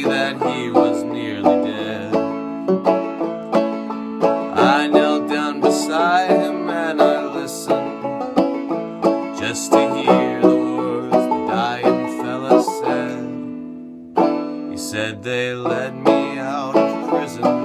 that he was nearly dead. I knelt down beside him and I listened just to hear the words the dying fella said. He said, they led me out of prison